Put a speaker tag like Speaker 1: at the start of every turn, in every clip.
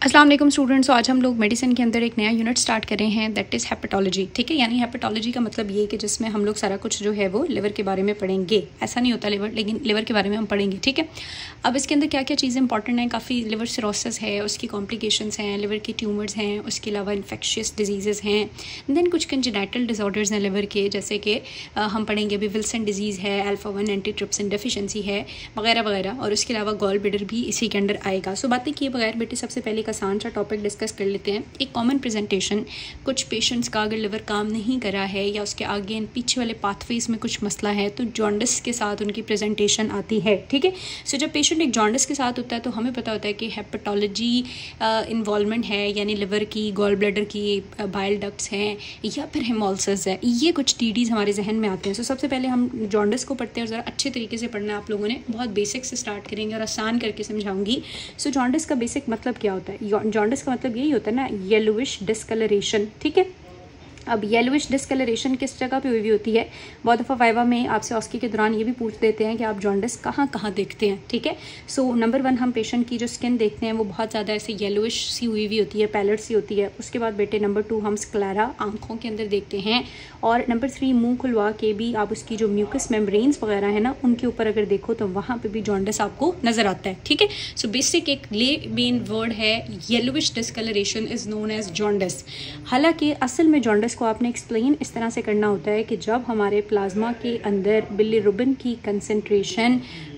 Speaker 1: अस्सलाम वालेकुम स्टूडेंट्स। आज हम लोग मेडिसिन के अंदर एक नया यूनिट स्टार्ट कर रहे हैं, दैट इज़ हेपेटोलॉजी। ठीक है, यानी हेपेटोलॉजी का मतलब ये कि जिसमें हम लोग सारा कुछ जो है वो लिवर के बारे में पढ़ेंगे। ऐसा नहीं होता लिवर, लेकिन लिवर के बारे में हम पढ़ेंगे। ठीक है, अब इसके अंदर क्या क्या चीज़ें इंपॉर्टेंट हैं, काफ़ी लिवर सिरोसिस है, उसकी कॉम्प्लिकेशंस हैं, लिवर के ट्यूमर्स हैं, उसके अलावा इन्फेक्शियस डिजीज़ हैं, देन कुछ कंजेनाइटल डिसऑर्डर्स हैं लिवर के, जैसे कि हम पढ़ेंगे अभी विल्सन डिजीज़ है, अल्फा-1 एंटीट्रिप्सिन डेफिशिएंसी है, वगैरह वगैरह। और उसके अलावा गॉल ब्लैडर भी इसी के अंदर आएगा। सो बातें किए बगैर बेटे सबसे पहले आसान सा टॉपिक डिस्कस कर लेते हैं। एक कॉमन प्रेजेंटेशन, कुछ पेशेंट्स का अगर लिवर काम नहीं कर रहा है या उसके आगे पीछे वाले पाथवेज में कुछ मसला है तो जॉन्डिस के साथ उनकी प्रेजेंटेशन आती है। ठीक है, सो जब पेशेंट एक जॉन्डिस के साथ होता है तो हमें पता होता है कि हेपेटोलॉजी इन्वॉल्वमेंट है, यानी लिवर की, गॉल ब्लैडर की, बाइल डक्ट्स हैं या फिर हेमोलिसिस है। ये कुछ टीडीज हमारे जहन में आते हैं। सो सबसे पहले हम जॉन्डिस को पढ़ते हैं और ज़रा अच्छे तरीके से पढ़ना है आप लोगों ने। बहुत बेसिक से स्टार्ट करेंगे और आसान करके समझाऊंगी। सो जॉन्डिस का बेसिक मतलब क्या होता है? जॉन्डिस का मतलब यही होता है ना, येलोविश डिस्कलरेशन। ठीक है, अब येलोविश डिस्कलरेशन किस जगह पे हुई होती है? बहुत दफ़ा वाइवा में आपसे ऑस्की के दौरान ये भी पूछ देते हैं कि आप जॉन्डिस कहाँ कहाँ देखते हैं। ठीक है, सो नंबर 1 हम पेशेंट की जो स्किन देखते हैं वो बहुत ज़्यादा ऐसे येलोविश सी हुई होती है, पैलेट सी होती है। उसके बाद बेटे नंबर 2 हम स्क्लेरा आँखों के अंदर देखते हैं। और नंबर 3 मुँह खुलवा के भी आप उसकी जो म्यूकस मेम्ब्रेन्स वगैरह है ना, उनके ऊपर अगर देखो तो वहाँ पर भी जॉन्डिस आपको नज़र आता है। ठीक है, सो बेसिक एक मेन वर्ड है, yellowish discolouration is known as jaundice. हालांकि असल में जॉन्डिस को आपने एक्सप्लेन इस तरह से करना होता है कि जब हमारे प्लाज्मा के अंदर बिलिरुबिन की कंसंट्रेशन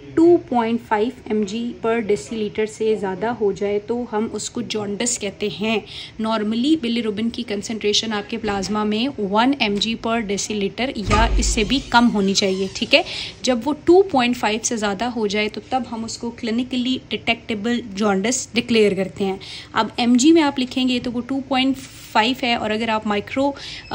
Speaker 1: 2.5 mg पर डेसीलीटर से ज़्यादा हो जाए तो हम उसको जॉन्डिस कहते हैं। नॉर्मली बिलिरुबिन की कंसंट्रेशन आपके प्लाज्मा में 1 mg पर डेसीलीटर या इससे भी कम होनी चाहिए। ठीक है, जब वो 2.5 से ज़्यादा हो जाए तो तब हम उसको क्लिनिकली डिटेक्टेबल जॉन्डिस डिक्लेयर करते हैं। अब mg में आप लिखेंगे तो वो 2.5 है, और अगर आप माइक्रो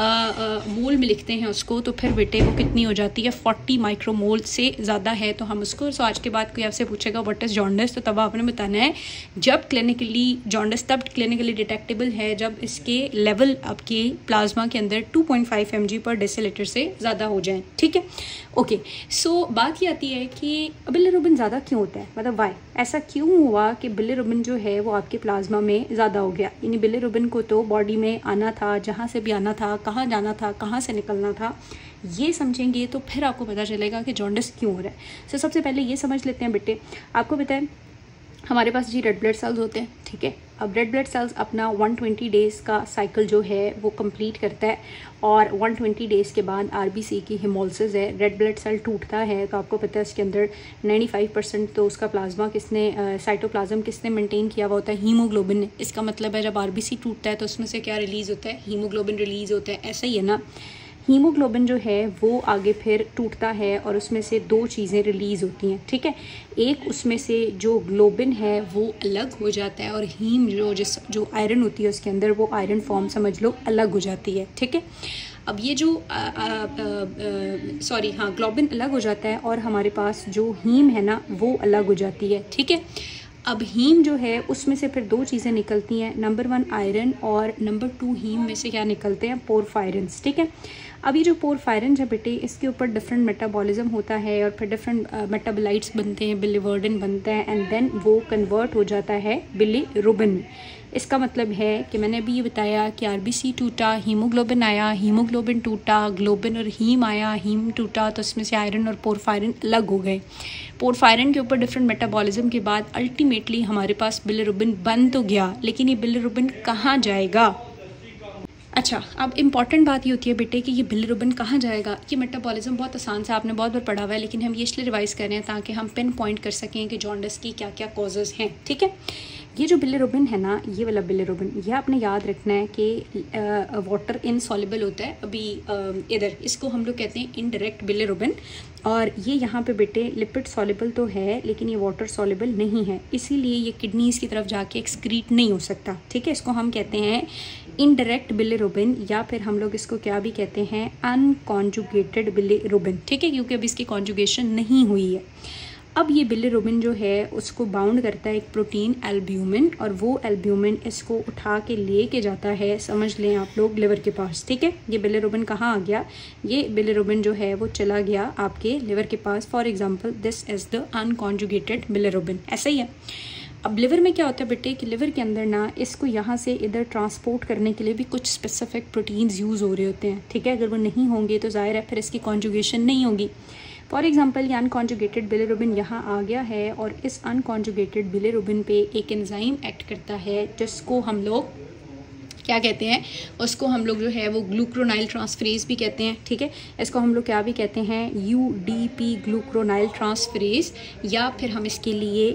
Speaker 1: मोल में लिखते हैं उसको तो फिर बेटे वो कितनी हो जाती है? 40 माइक्रोमोल से ज़्यादा है तो हम उसको। सो आज के बाद कोई आपसे पूछेगा व्हाट इज़ जॉन्डिस, तो तब आपने बताना है जब क्लिनिकली जॉन्डिस तब क्लिनिकली डिटेक्टेबल है जब इसके लेवल आपके प्लाज्मा के अंदर 2.5 mg पर डेसीलीटर से ज़्यादा हो जाए। ठीक है, ओके। सो बात ये आती है कि बिलिरुबिन ज़्यादा क्यों होता है, मतलब वाई, ऐसा क्यों हुआ कि बिलिरुबिन जो है वो आपके प्लाज्मा में ज़्यादा हो गया? यानी बिलिरुबिन को तो बॉडी में आना था, जहाँ से भी आना था, कहाँ जाना था, कहाँ से निकलना था, ये समझेंगे तो फिर आपको पता चलेगा कि जॉन्डिस क्यों हो रहा है। सो सबसे पहले ये समझ लेते हैं बेटे, आपको पता है हमारे पास जी रेड ब्लड सेल्स होते हैं। ठीक है, अब रेड ब्लड सेल्स अपना 120 डेज़ का साइकिल जो है वो कंप्लीट करता है, और 120 डेज़ के बाद आरबीसी की हेमोलिसिस है, रेड ब्लड सेल टूटता है तो आपको पता है इसके अंदर 95% तो उसका प्लाज्मा किसने, साइटोप्लाज्म किसने मेंटेन किया हुआ होता है? हीमोग्लोबिन ने। इसका मतलब है जब आरबीसी टूटता है तो उसमें से क्या रिलीज़ होता है? हीमोग्लोबिन रिलीज़ होता है। ऐसा ही है ना, हीमोग्लोबिन जो है वो आगे फिर टूटता है और उसमें से 2 चीज़ें रिलीज़ होती हैं। ठीक है, एक उसमें से जो ग्लोबिन है वो अलग हो जाता है और हीम जो आयरन होती है उसके अंदर वो आयरन फॉर्म समझ लो अलग हो जाती है। ठीक है, अब ये जो ग्लोबिन अलग हो जाता है और हमारे पास जो हीम है ना वो अलग हो जाती है। ठीक है, अब हीम जो है उसमें से फिर 2 चीज़ें निकलती हैं, नंबर 1 आयरन और नंबर 2 हीम में से क्या निकलते हैं? पोरफायरन्स। ठीक है, अब ये जो पोरफायरन है बेटे इसके ऊपर डिफरेंट मेटाबॉलिज्म होता है और फिर डिफरेंट मेटाबोलाइट्स बनते हैं, बिलिवर्डिन बनता है, एंड देन वो कन्वर्ट हो जाता है बिलिरुबिन में। इसका मतलब है कि मैंने अभी ये बताया कि आरबीसी टूटा, हीमोग्लोबिन आया, हीमोग्लोबिन टूटा, ग्लोबिन और हीम आया, हीम टूटा तो इसमें से आयरन और पोरफायरन अलग हो गए। पोरफायरन के ऊपर डिफरेंट मेटाबॉलिज्म के बाद अल्टीमेटली हमारे पास बिलिरुबिन बन तो गया, लेकिन ये बिलिरुबिन कहाँ जाएगा? अच्छा, अब इम्पॉर्टेंट बात ये होती है बेटे कि ये बिलिरुबिन कहाँ जाएगा। ये मेटाबॉलिज्म बहुत आसान से आपने बहुत बार पढ़ा हुआ है, लेकिन हम ये इसलिए रिवाइज कर रहे हैं ताकि हम पिन पॉइंट कर सकें कि जॉन्डिस की क्या क्या कॉजेज़ हैं। ठीक है, ये जो बिलिरुबिन है ना, ये वाला बिलिरुबिन, ये आपने याद रखना है कि वाटर इनसॉल्युबल होता है। अभी इधर इसको हम लोग कहते हैं इनडायरेक्ट बिलिरुबिन, और ये यहाँ पे बेटे लिपिड सॉल्युबल तो है लेकिन ये वाटर सॉल्युबल नहीं है, इसीलिए ये किडनीज़ की तरफ जाके एक्सक्रीट नहीं हो सकता। ठीक है, इसको हम कहते हैं इनडायरेक्ट बिलिरुबिन, या फिर हम लोग इसको क्या भी कहते हैं? Unconjugated bilirubin. ठीक है, क्योंकि अभी इसकी कॉन्जुगेशन नहीं हुई है। अब ये बिलिरुबिन जो है उसको बाउंड करता है एक प्रोटीन एल्ब्यूमिन, और वो एल्ब्यूमिन इसको उठा के लेके जाता है, समझ लें आप लोग, लिवर के पास। ठीक है, ये बिलिरुबिन कहाँ आ गया? ये बिलिरुबिन जो है वो चला गया आपके लिवर के पास। For example this is the unconjugated bilirubin. ऐसा ही है। अब लिवर में क्या होता है बेटे कि लिवर के अंदर ना इसको यहाँ से इधर ट्रांसपोर्ट करने के लिए भी कुछ स्पेसिफिक प्रोटीन्स यूज़ हो रहे होते हैं, ठीक है। अगर वो नहीं होंगे तो ज़ाहिर है फिर इसकी कॉन्जुगेशन नहीं होगी। फॉर एग्जांपल ये अनकॉन्जुगेटेड बिलिरुबिन यहाँ आ गया है और इस अनकॉन्जुगेटेड बिलिरुबिन पे एक एंजाइम एक्ट करता है जिसको हम लोग क्या कहते हैं, उसको हम लोग जो है वो ग्लूक्रोनाइल ट्रांसफरेज भी कहते हैं, ठीक है। इसको हम लोग क्या भी कहते हैं, UDP ग्लूक्रोनाइल ट्रांसफरेज, या फिर हम इसके लिए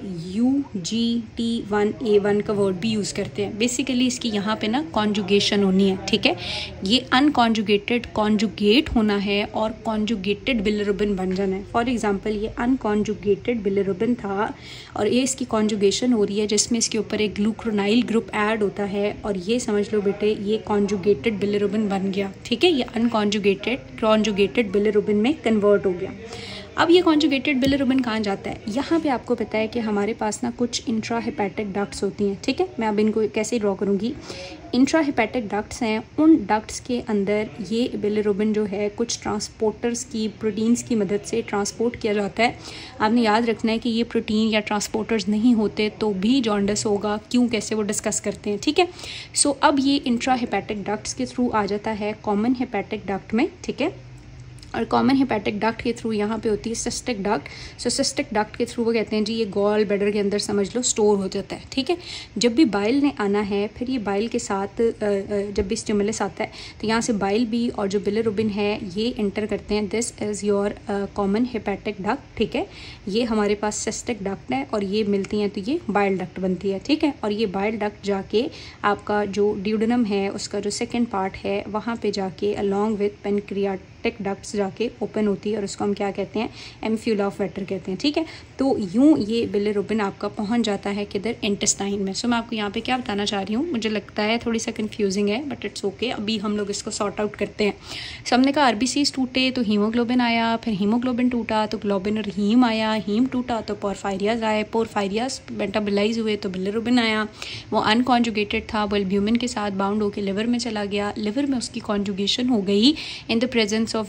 Speaker 1: UGT1A1 का वर्ड भी यूज़ करते हैं। बेसिकली इसकी यहाँ पे ना कॉन्जुगेशन होनी है, ठीक है। ये अनकॉन्जुगेटेड कॉन्जुगेट होना है और कॉन्जुगेटेड बिलिरुबिन बन जाना है। फॉर एग्जाम्पल ये अनकॉन्जुगेटेड बिलिरुबिन था और ये इसकी कॉन्जुगेशन हो रही है जिसमें इसके ऊपर एक ग्लूक्रोनाइल ग्रुप ऐड होता है और ये समझ लो बेटे ये कॉन्जुगेटेड बिलिरुबिन बन गया, ठीक है। ये अनकॉन्जुगेटेड कॉन्जुगेटेड बिलिरुबिन में कन्वर्ट हो गया। अब ये कॉन्जुगेटेड बिलिरुबिन कहाँ जाता है, यहाँ पे आपको पता है कि हमारे पास ना कुछ इंट्राहेपेटिक डक्ट्स होती हैं, ठीक है। मैं अब इनको कैसे ड्रॉ करूँगी। इंट्राहेपेटिक डक्ट्स हैं, उन डक्ट्स के अंदर ये बिलिरुबिन जो है कुछ ट्रांसपोर्टर्स की प्रोटीन्स की मदद से ट्रांसपोर्ट किया जाता है। आपने याद रखना है कि ये प्रोटीन या ट्रांसपोर्टर्स नहीं होते तो भी जॉन्डिस होगा, क्यों कैसे वो डिस्कस करते हैं, ठीक है। सो अब ये इंट्राहेपेटिक डक्ट्स के थ्रू आ जाता है कॉमन हेपेटिक डक्ट में, ठीक है। और कॉमन हेपेटिक डक्ट के थ्रू यहाँ पे होती है cystic duct. So cystic duct के थ्रू वो कहते हैं जी ये गॉल ब्लैडर के अंदर समझ लो स्टोर हो जाता है, ठीक है। जब भी बाइल ने आना है फिर ये बाइल के साथ जब भी स्टिमुलस आता है तो यहाँ से बाइल भी और जो बिलिरुबिन है ये इंटर करते हैं। This is your common hepatic duct, ठीक है। ये हमारे पास सिस्टिक डक्ट है और ये मिलती हैं तो ये बाइल डक्ट बनती है, ठीक है। और ये बाइल डक्ट जाके आपका जो ड्यूडेनम है उसका जो सेकेंड पार्ट है वहाँ पर जाके अलॉन्ग विथ पेनक्रियाटिक डक्ट्स जाके ओपन होती है और उसको हम क्या कहते हैं, एम्फ्यूला ऑफ वेटर कहते हैं, ठीक है। तो यूं ये बिलिरुबिन आपका पहुंच जाता है किधर, इंटेस्टाइन में। सो मैं आपको यहाँ पे क्या बताना चाह रही हूँ, मुझे लगता है थोड़ी सा कंफ्यूजिंग है बट इट्स ओके। अभी हम लोग इसको सॉर्ट आउट करते हैं। सो हमने कहा आरबीसीज टूटे तो हीमोग्लोबिन आया, फिर हीमोग्लोबिन टूटा तो ग्लोबिन और हीम आया, हीम टूटा तो पोरफायरियाज आए, पोरफायरियाज मेटाबोलाइज हुए तो बिलिरुबिन आया। वो अनकॉन्जुगेटेड था, वो एल्ब्यूमिन के साथ बाउंड होकर लिवर में चला गया, लिवर में उसकी कॉन्जुगेशन हो गई in the presence of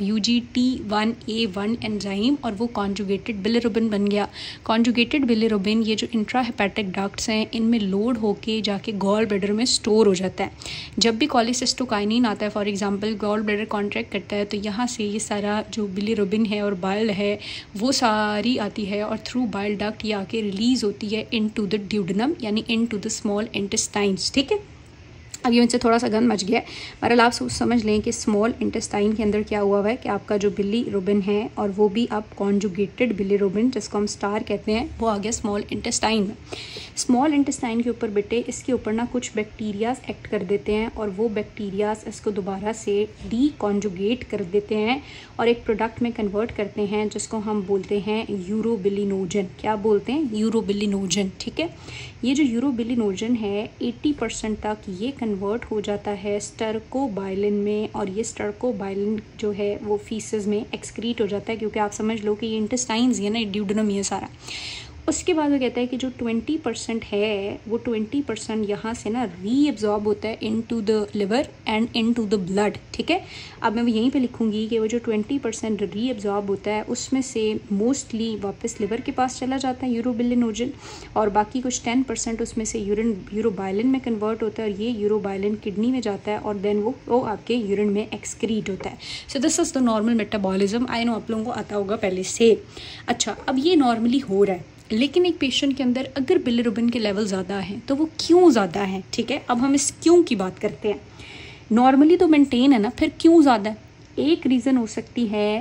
Speaker 1: UGT1A1 enzyme और वो कॉन्जुगेटेड बिलिरुबिन बन गया। कॉन्जुगेटेड बिलिरुबिन ये जो इंट्राहेपेटिक डक्ट्स हैं इनमें लोड होके जाके गॉल ब्लैडर में स्टोर हो जाता है। जब भी कॉलीसिस्टोकाइनिन आता है for example gall bladder contract करता है तो यहाँ से ये सारा जो बिलिरुबिन है और बाइल है वो सारी आती है और थ्रू बाइल डक्ट ये आके रिलीज होती है इनटू द ड्यूडेनम यानी इनटू द स्मॉल इंटेस्टाइन्स, ठीक है। अब ये मुझसे थोड़ा सा गंद मच गया है, बहरहाल आप समझ लें कि स्मॉल इंटेस्टाइन के अंदर क्या हुआ है कि आपका जो बिलिरुबिन है और वो भी अब कॉन्जुगेटेड बिलिरुबिन जिसको हम स्टार कहते हैं वो आ गया स्मॉल इंटेस्टाइन में। स्मॉल इंटेस्टाइन के ऊपर बेटे इसके ऊपर ना कुछ बैक्टीरियाज एक्ट कर देते हैं और वो बैक्टीरियाज इसको दोबारा से डीकॉन्जुगेट कर देते हैं और एक प्रोडक्ट में कन्वर्ट करते हैं जिसको हम बोलते हैं यूरोबिलिनोजन। क्या बोलते हैं, यूरोबिलिनोजन, ठीक है। ये जो यूरोबिलिनोजन है 80% तक ये कन्वर्ट हो जाता है स्टर्कोबाइलिन में और ये स्टर्कोबाइलिन जो है वो फीसेस में एक्सक्रीट हो जाता है क्योंकि आप समझ लो कि ये इंटेस्टाइन्स है ना, ड्यूडेनम ये सारा। उसके बाद वो कहता है कि जो 20% है वो 20% यहाँ से ना रीएब्जॉर्ब होता है into the liver and into the blood, ठीक है। अब मैं यहीं पे लिखूँगी कि वो जो 20% रीएब्जॉर्ब होता है उसमें से मोस्टली वापस लिवर के पास चला जाता है यूरोबिलिनोजन और बाकी कुछ 10% उसमें से यूरोबाइलिन में कन्वर्ट होता है और ये यूरोबाइलिन किडनी में जाता है और देन वो आपके यूरिन में एक्सक्रीट होता है। So this is the normal metabolism. I know आप लोगों को आता होगा पहले से। अच्छा, अब ये नॉर्मली हो रहा है लेकिन एक पेशेंट के अंदर अगर बिलिरुबिन के लेवल ज़्यादा हैं तो वो क्यों ज़्यादा हैं, ठीक है। अब हम इस क्यों की बात करते हैं। नॉर्मली तो मेंटेन है ना, फिर क्यों ज़्यादा है। एक रीज़न हो सकती है,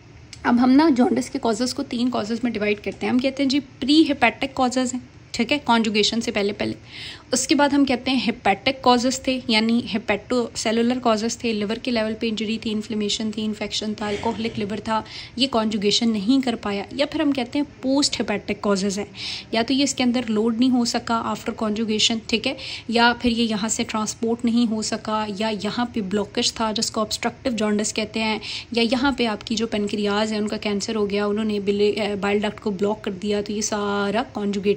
Speaker 1: अब हम ना जॉन्डिस के कॉजेज़ को 3 कॉजेज़ में डिवाइड करते हैं। हम कहते हैं जी प्री हेपेटिक कॉजेज़ हैं, ठीक है, कॉन्जुगेशन से पहले। उसके बाद हम कहते हैं हेपेटिक कॉजेज़ थे यानी हेपेटोसेलुलर कॉजेज़ थे, लिवर के लेवल पे इंजरी थी, इन्फ्लेमेशन थी, इन्फेक्शन था, अल्कोहलिक लिवर था, ये कॉन्जुगेशन नहीं कर पाया। या फिर हम कहते हैं पोस्ट हेपेटिक कॉजेज़ हैं, या तो ये इसके अंदर लोड नहीं हो सका आफ्टर कॉन्जुगेशन, ठीक है, या फिर ये यहाँ से ट्रांसपोर्ट नहीं हो सका, या यहाँ पे ब्लॉकेज था जिसको ऑब्स्ट्रक्टिव जॉन्डिस कहते हैं, या यहाँ पे आपकी जो पेनक्रियाज है उनका कैंसर हो गया, उन्होंने बाइल डक्ट को ब्लॉक कर दिया, तो ये सारा कॉन्जुगेटेड जो है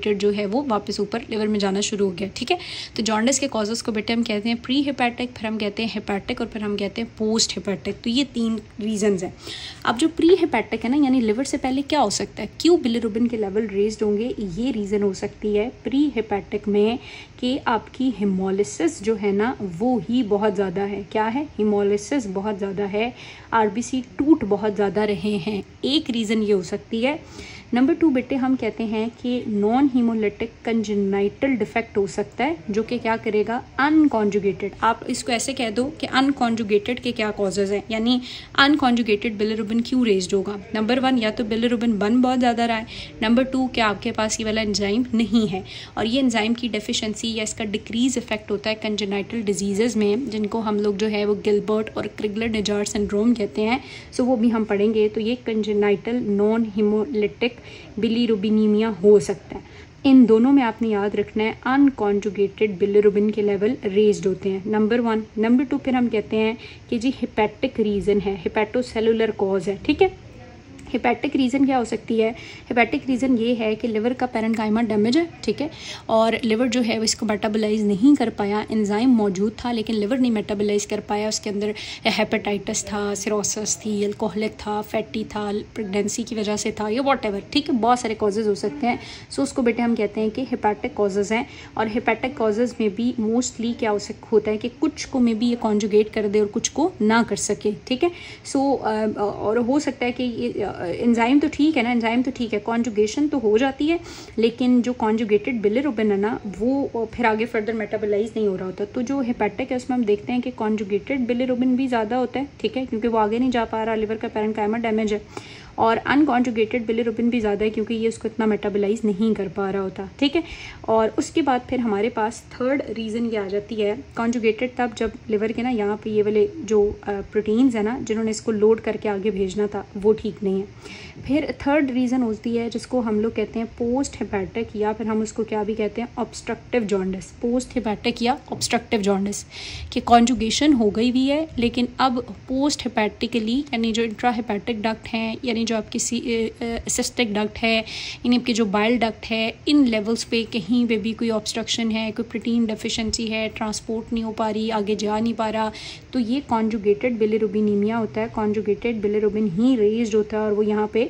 Speaker 1: है वो वापस ऊपर लिवर में जाना शुरू हो गया, ठीक है। तो जॉन्डिस के कॉजेज़ को बेटे हम कहते हैं प्री हेपेटिक, फिर हम कहते हैं हेपेटिक और फिर हम कहते हैं पोस्ट हेपेटिक। तो ये 3 रीजंस हैं। अब जो प्री हेपेटिक है ना, यानी लिवर से पहले क्या हो सकता है, क्यों बिलिरुबिन के लेवल रेज्ड होंगे, ये रीज़न हो सकती है प्री हेपेटिक में कि आपकी हेमोलिसिस जो है ना वो ही बहुत ज़्यादा है। क्या है, हेमोलिसिस बहुत ज़्यादा है, आरबीसी टूट बहुत ज़्यादा रहे हैं, एक रीज़न ये हो सकती है। नंबर 2 बेटे हम कहते हैं कि नॉन हीमोलिटिक कंजेनाइटल डिफेक्ट हो सकता है जो कि क्या करेगा, अनकॉन्जुगेटेड। आप इसको ऐसे कह दो कि अनकॉन्जुगेटेड के क्या कॉजेज़ हैं, यानी अनकॉन्जुगेटेड बिलिरुबिन क्यों रेज्ड होगा। नंबर 1 या तो बिलिरुबिन बन बहुत ज़्यादा रहा है, नंबर 2 कि आपके पास ये वाला एंजाइम नहीं है, और ये एंजाइम की डेफिशिएंसी या इसका डिक्रीज इफेक्ट होता है कंजेनाइटल डिजीज़ में, जिनको हम लोग जो है वो गिलबर्ट और क्रिगलर निजार सिंड्रोम कहते हैं। सो वो भी हम पढ़ेंगे। तो ये कंजेनाइटल नॉन हीमोलिटिक बिलिरुबिनीमिया हो सकता है। इन दोनों में आपने याद रखना है अनकॉन्जुगेटेड बिलिरुबिन के लेवल रेज्ड होते हैं, नंबर 1। नंबर 2 फिर हम कहते हैं कि जी हेपेटिक रीज़न है, हेपेटोसेलुलर कॉज है, ठीक है। हेपेटिक रीज़न क्या हो सकती है, हेपेटिक रीज़न ये है कि लिवर का पैरेन्काइमा डैमेज है, ठीक है, और लिवर जो है इसको मेटाबोलाइज नहीं कर पाया, एंजाइम मौजूद था लेकिन लिवर नहीं मेटाबोलाइज कर पाया, उसके अंदर हेपेटाइटिस था, सिरोसिस थी, अल्कोहलिक था, फैटी था, प्रेगनेंसी की वजह से था, या वॉटेवर, ठीक है, बहुत सारे कॉजेज़ हो सकते हैं। सो उसको बेटे हम कहते हैं कि हेपेटिक कॉजेज़ हैं। और हेपेटिक कॉजेज़ में भी मोस्टली क्या होता है कि कुछ को में भी ये कॉन्जुगेट कर दे और कुछ को ना कर सके, ठीक है। सो और हो सकता है कि ये एंजाइम तो ठीक है ना, एंजाइम तो ठीक है, कॉन्जुगेशन तो हो जाती है, लेकिन जो कॉन्जुगेटेड बिलिरुबिन है ना वो फिर आगे फर्दर मेटाबोलाइज नहीं हो रहा होता। तो जो हेपेटिक है उसमें हम देखते हैं कि कॉन्जुगेटेड बिलिरुबिन भी ज़्यादा होता है, ठीक है, क्योंकि वो आगे नहीं जा पा रहा, लिवर का पैरेन्काइमा डैमेज है, और अनकॉन्जुगेटेड बिलिरुबिन भी ज़्यादा है क्योंकि ये उसको इतना मेटाबोलाइज नहीं कर पा रहा होता, ठीक है। और उसके बाद फिर हमारे पास थर्ड रीज़न ये आ जाती है कॉन्जुगेटेड, तब जब लिवर के ना यहाँ पे ये वाले जो प्रोटीन्स है ना जिन्होंने इसको लोड करके आगे भेजना था वो ठीक नहीं है। फिर थर्ड रीज़न होती है जिसको हम लोग कहते हैं पोस्ट हेपेटिक, या फिर हम उसको क्या भी कहते हैं ऑब्स्ट्रक्टिव जॉन्डिस, पोस्ट हेपेटिक या ऑब्स्ट्रक्टिव जॉन्डिस, कि कॉन्जुगेशन हो गई भी है लेकिन अब पोस्ट हेपेटिकली, यानी जो इंट्रा हेपेटिक डक्ट हैं, यानी जो आपकी सिस्टिक डक्ट है, यानी आपके जो बाइल डक्ट है, इन लेवल्स पे कहीं पे भी कोई ऑब्स्ट्रक्शन है, कोई प्रोटीन डेफिशिएंसी है, ट्रांसपोर्ट नहीं हो पा रही, आगे जा नहीं पा रहा, तो ये कॉन्जुगेटेड बिलिरुबिनीमिया होता है। कॉन्जुगेटेड बिलिरुबिन ही रेज्ड होता है और वो यहाँ पे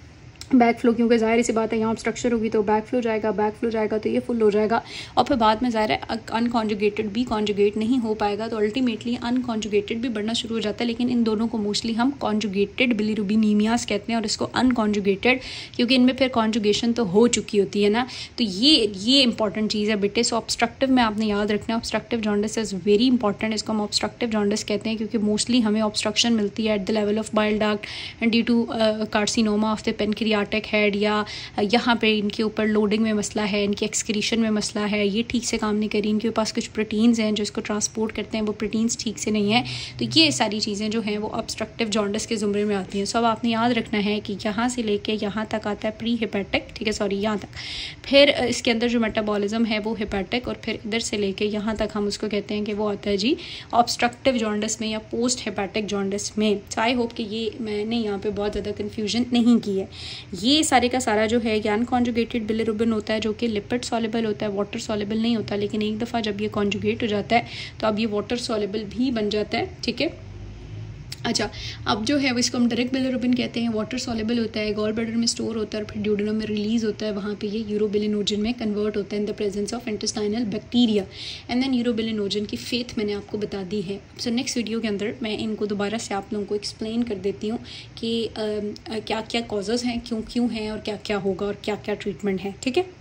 Speaker 1: बैक फ्लो, क्योंकि ज़ाहिर सी बात है यहाँ स्ट्रक्चर होगी तो बैक फ्लो जाएगा तो ये फुल हो जाएगा, और फिर बाद में ज़ाहिर है अनकॉन्जुगेटेड भी कॉन्जुगेट नहीं हो पाएगा, तो अल्टीमेटली अनकॉन्जुगेटेड भी बढ़ना शुरू हो जाता है। लेकिन इन दोनों को मोस्टली हम कॉन्जुगेटेड बिलिरुबिनीमियास कहते हैं और इसको अनकॉन्जुगेटेड, क्योंकि इनमें फिर कॉन्जुगेशन तो हो चुकी होती है ना। तो ये इंपॉर्टेंट चीज़ है बेटे। सो ऑब्स्ट्रक्टिव में आपने याद रखना है, obstructive jaundice is very important, इसको हम ऑब्स्ट्रक्टिव जॉन्डिस कहते हैं क्योंकि मोस्टली हमें ऑब्स्ट्रक्शन मिलती है at the level of bile duct and due to carcinoma of the pancreatic head, या यहाँ पे इनके ऊपर लोडिंग में मसला है, इनके एक्सक्रीशन में मसला है, ये ठीक से काम नहीं करी, इनके पास कुछ प्रोटीन्स हैं जो इसको ट्रांसपोर्ट करते हैं, वो प्रोटीन्स ठीक से नहीं है, तो ये सारी चीज़ें जो हैं वो ऑब्स्ट्रक्टिव जॉन्डिस के ज़ुमरे में आती हैं। सो अब आपने याद रखना है कि यहाँ से लेके यहाँ तक आता है प्री हेपेटिक, ठीक है, सॉरी यहाँ तक, फिर इसके अंदर जो मेटाबॉलिज्म है वो हेपेटिक, और फिर इधर से लेके यहाँ तक हम उसको कहते हैं कि वो आता है जी ऑब्स्ट्रक्टिव जॉन्डिस में या पोस्ट हेपेटिक जॉन्डिस में। सो आई होप कि ये मैंने यहाँ पे बहुत ज़्यादा कन्फ्यूजन नहीं की है। ये सारे का सारा जो है अनकॉन्जुगेटेड बिलिरुबिन होता है जो कि लिपिड सॉल्युबल होता है, वाटर सॉल्युबल नहीं होता, लेकिन एक दफ़ा जब ये कॉन्जुगेट हो जाता है तो अब ये वाटर सॉल्युबल भी बन जाता है, ठीक है। अच्छा, अब जो है वो इसको हम डायरेक्ट बिलिरुबिन कहते हैं, वाटर सॉल्युबल होता है, गॉल ब्लैडर में स्टोर होता है और फिर ड्यूडेनम में रिलीज होता है, वहाँ पे ये यूरोबिलिनोजन में कन्वर्ट होता है in the presence of intestinal bacteria, and then urobilinogen की फेथ मैंने आपको बता दी है। सो नेक्स्ट वीडियो के अंदर मैं इनको दोबारा से आप लोगों को एक्सप्लेन कर देती हूँ कि क्या क्या कॉजेज़ हैं, क्यों हैं और क्या क्या होगा और क्या क्या ट्रीटमेंट है, ठीक है।